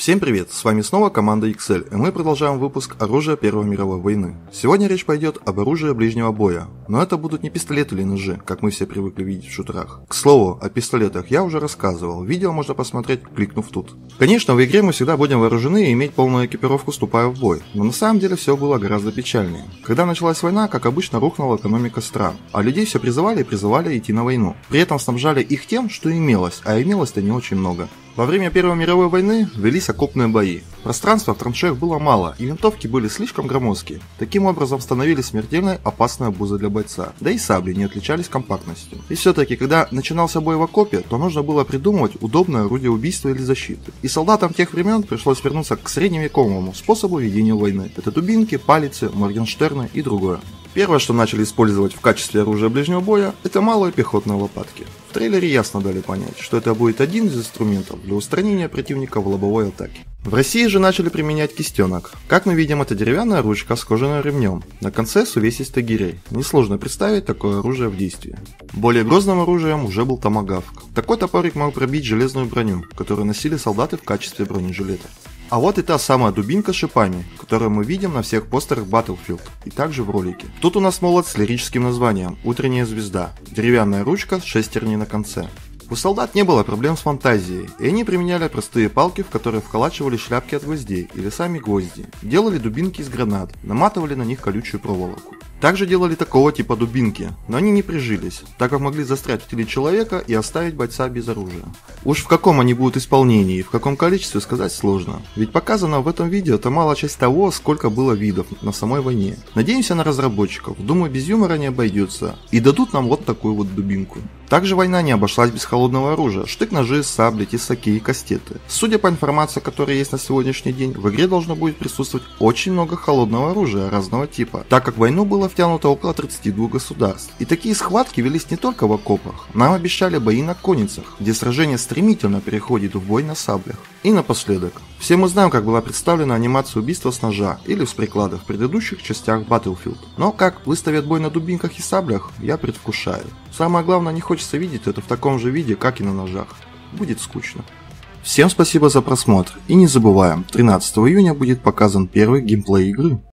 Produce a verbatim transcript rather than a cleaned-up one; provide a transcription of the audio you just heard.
Всем привет, с вами снова команда икс эль, и мы продолжаем выпуск оружия Первой мировой войны. Сегодня речь пойдет об оружии ближнего боя, но это будут не пистолеты или ножи, как мы все привыкли видеть в шутерах. К слову, о пистолетах я уже рассказывал, видео можно посмотреть, кликнув тут. Конечно, в игре мы всегда будем вооружены и иметь полную экипировку, вступая в бой, но на самом деле все было гораздо печальнее. Когда началась война, как обычно, рухнула экономика стран, а людей все призывали и призывали идти на войну. При этом снабжали их тем, что имелось, а имелось-то не очень много. Во время Первой мировой войны велись окопные бои. Пространства в траншеях было мало, и винтовки были слишком громоздкие. Таким образом становились смертельной опасной обузой для бойца, да и сабли не отличались компактностью. И все-таки, когда начинался бой в окопе, то нужно было придумывать удобное орудие убийства или защиты. И солдатам тех времен пришлось вернуться к средневековому способу ведения войны. Это дубинки, палицы, моргенштерны и другое. Первое, что начали использовать в качестве оружия ближнего боя, это малые пехотные лопатки. В трейлере ясно дали понять, что это будет один из инструментов для устранения противника в лобовой атаке. В России же начали применять кистенок. Как мы видим, это деревянная ручка с кожаным ремнем. На конце с увесистой гирей. Несложно представить такое оружие в действии. Более грозным оружием уже был томагавк. Такой топорик мог пробить железную броню, которую носили солдаты в качестве бронежилета. А вот и та самая дубинка с шипами, которую мы видим на всех постерах Battlefield и также в ролике. Тут у нас молот с лирическим названием «Утренняя звезда», деревянная ручка с шестерней на конце. У солдат не было проблем с фантазией, и они применяли простые палки, в которые вколачивали шляпки от гвоздей или сами гвозди, делали дубинки из гранат, наматывали на них колючую проволоку. Также делали такого типа дубинки, но они не прижились, так как могли застрять в теле человека и оставить бойца без оружия. Уж в каком они будут исполнении и в каком количестве сказать сложно, ведь показано в этом видео это малая часть того, сколько было видов на самой войне. Надеемся на разработчиков, думаю, без юмора не обойдется, и дадут нам вот такую вот дубинку. Также война не обошлась без холодного оружия, штык-ножи, сабли, тесаки и кастеты. Судя по информации, которая есть на сегодняшний день, в игре должно будет присутствовать очень много холодного оружия разного типа, так как в войну было втянуто около тридцати двух государств. И такие схватки велись не только в окопах, нам обещали бои на конницах, где сражение стремительно переходит в бой на саблях. И напоследок, все мы знаем, как была представлена анимация убийства с ножа или с приклада в предыдущих частях Battlefield. Но как выставят бой на дубинках и саблях, я предвкушаю. Самое главное, не хочется видеть это в таком же виде, как и на ножах. Будет скучно. Всем спасибо за просмотр и не забываем, тринадцатого июня будет показан первый геймплей игры.